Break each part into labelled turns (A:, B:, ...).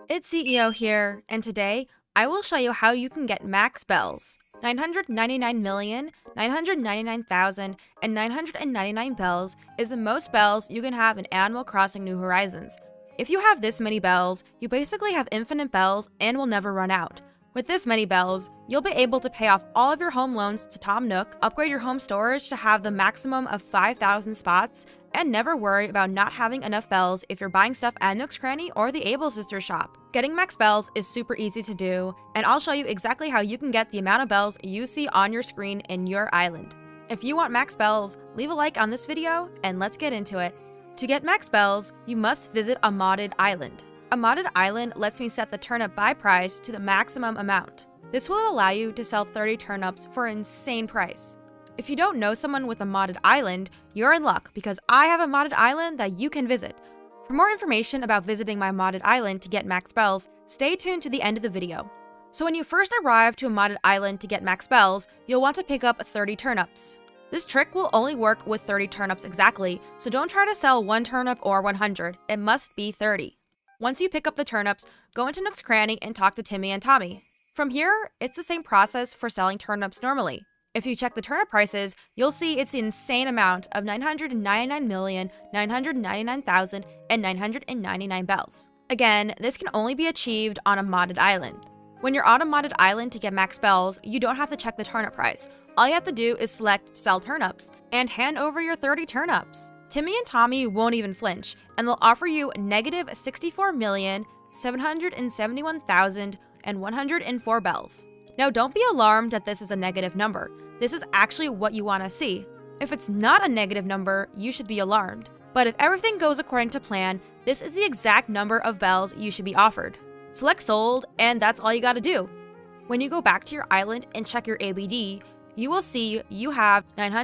A: It's CEO here, and today I will show you how you can get max bells. 999,999,999 bells is the most bells you can have in Animal Crossing New Horizons. If you have this many bells, you basically have infinite bells and will never run out. With this many bells, you'll be able to pay off all of your home loans to Tom Nook, upgrade your home storage to have the maximum of 5,000 spots, and never worry about not having enough bells if you're buying stuff at Nook's Cranny or the Able Sisters shop. Getting max bells is super easy to do, and I'll show you exactly how you can get the amount of bells you see on your screen in your island. If you want max bells, leave a like on this video, and let's get into it. To get max bells, you must visit a modded island. A modded island lets me set the turnip buy price to the maximum amount. This will allow you to sell 30 turnips for an insane price. If you don't know someone with a modded island, you're in luck because I have a modded island that you can visit. For more information about visiting my modded island to get max bells, stay tuned to the end of the video. So when you first arrive to a modded island to get max bells, you'll want to pick up 30 turnips. This trick will only work with 30 turnips exactly, so don't try to sell 1 turnip or 100, it must be 30. Once you pick up the turnips, go into Nook's Cranny and talk to Timmy and Tommy. From here, it's the same process for selling turnips normally. If you check the turnip prices, you'll see it's the insane amount of 999,999,999 bells. Again, this can only be achieved on a modded island. When you're on a modded island to get max bells, you don't have to check the turnip price. All you have to do is select Sell Turnips and hand over your 30 turnips. Timmy and Tommy won't even flinch, and they'll offer you negative 64,771,104 bells. Now, don't be alarmed that this is a negative number. This is actually what you want to see. If it's not a negative number, you should be alarmed. But if everything goes according to plan, this is the exact number of bells you should be offered. Select Sold, and that's all you gotta do. When you go back to your island and check your ABD, you will see you have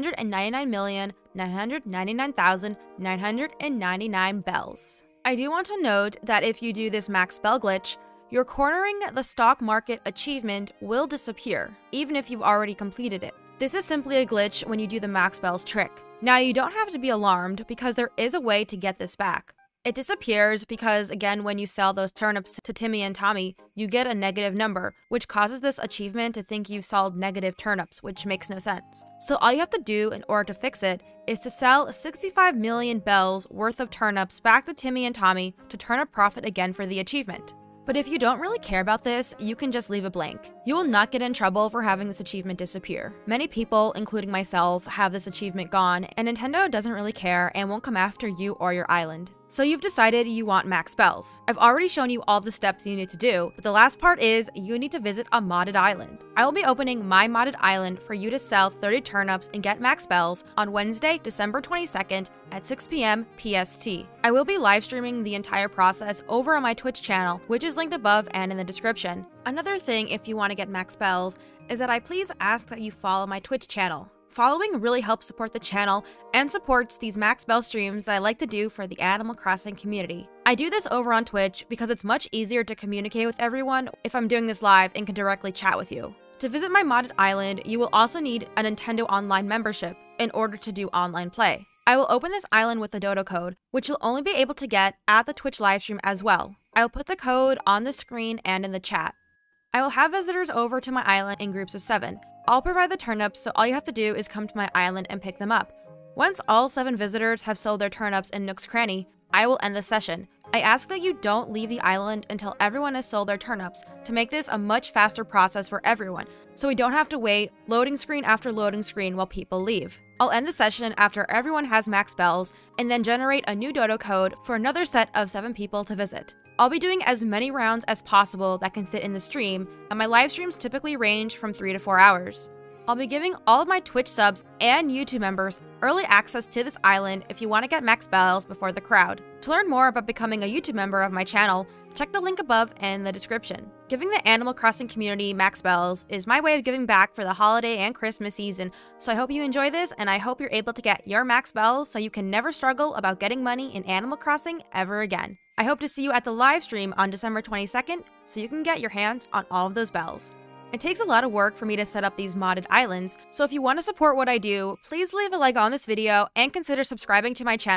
A: 999,999,999 bells. I do want to note that if you do this max bell glitch, your cornering the stock market achievement will disappear, even if you've already completed it. This is simply a glitch when you do the max bells trick. Now, you don't have to be alarmed because there is a way to get this back. It disappears because, again, when you sell those turnips to Timmy and Tommy, you get a negative number, which causes this achievement to think you've sold negative turnips, which makes no sense. So all you have to do in order to fix it is to sell 65 million bells worth of turnips back to Timmy and Tommy to turn a profit again for the achievement. But if you don't really care about this, you can just leave it blank. You will not get in trouble for having this achievement disappear. Many people, including myself, have this achievement gone, and Nintendo doesn't really care and won't come after you or your island. So you've decided you want max bells. I've already shown you all the steps you need to do, but the last part is you need to visit a modded island. I will be opening my modded island for you to sell 30 turnips and get max bells on Wednesday, December 22nd at 6 p.m. PST. I will be live streaming the entire process over on my Twitch channel, which is linked above and in the description. Another thing, if you want to get max bells, is that I please ask that you follow my Twitch channel. Following really helps support the channel and supports these max bell streams that I like to do for the Animal Crossing community. I do this over on Twitch because it's much easier to communicate with everyone if I'm doing this live and can directly chat with you. To visit my modded island, you will also need a Nintendo Online membership in order to do online play. I will open this island with the dodo code, which you'll only be able to get at the Twitch livestream as well. I will put the code on the screen and in the chat. I will have visitors over to my island in groups of 7. I'll provide the turnips, so all you have to do is come to my island and pick them up. Once all 7 visitors have sold their turnips in Nook's Cranny, I will end the session. I ask that you don't leave the island until everyone has sold their turnips to make this a much faster process for everyone, so we don't have to wait loading screen after loading screen while people leave. I'll end the session after everyone has max bells and then generate a new dodo code for another set of 7 people to visit. I'll be doing as many rounds as possible that can fit in the stream, and my live streams typically range from 3 to 4 hours. I'll be giving all of my Twitch subs and YouTube members early access to this island if you want to get max bells before the crowd. To learn more about becoming a YouTube member of my channel, check the link above and the description. Giving the Animal Crossing community max bells is my way of giving back for the holiday and Christmas season, so I hope you enjoy this, and I hope you're able to get your max bells so you can never struggle about getting money in Animal Crossing ever again. I hope to see you at the live stream on December 22nd so you can get your hands on all of those bells. It takes a lot of work for me to set up these modded islands, so if you want to support what I do, please leave a like on this video and consider subscribing to my channel.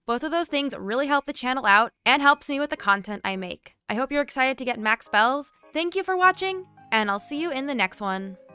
A: Both of those things really help the channel out and helps me with the content I make. I hope you're excited to get max spells. Thank you for watching, and I'll see you in the next one.